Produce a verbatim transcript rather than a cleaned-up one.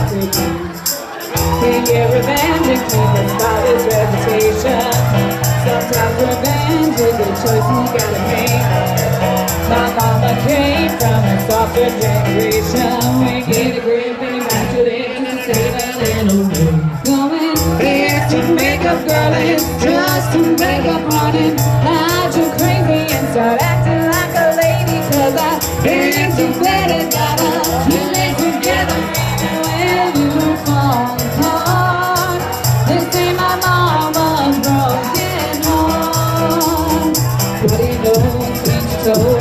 again. He get revenge and keep his father's reputation. Sometimes revenge is a choice you gotta make. My mama came from a softer generation. We get a grip and you have to live to save a little bit. Going here to make up, girl, it's just to make up running. Hide you crazy and start acting like a lady. Cause I ain't too bad and gotta keep it together. When you fall apart, this ain't my mama's broken heart. But he knows each toe.